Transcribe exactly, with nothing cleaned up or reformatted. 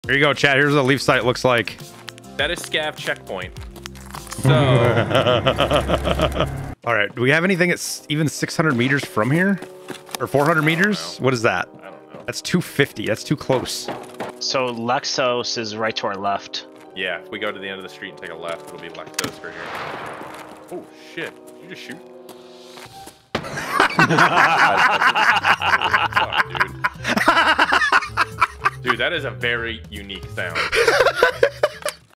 Here you go, chat. Here's what the leaf site looks like. That is scav checkpoint. So. All right. Do we have anything at even six hundred meters from here? Or four hundred meters? What is that? I don't know. That's two fifty. That's too close. So Lexos is right to our left. Yeah, if we go to the end of the street and take a left, it'll be Lexos right here. Oh, shit. Did you just shoot? Fuck, dude. Dude, that is a very unique sound.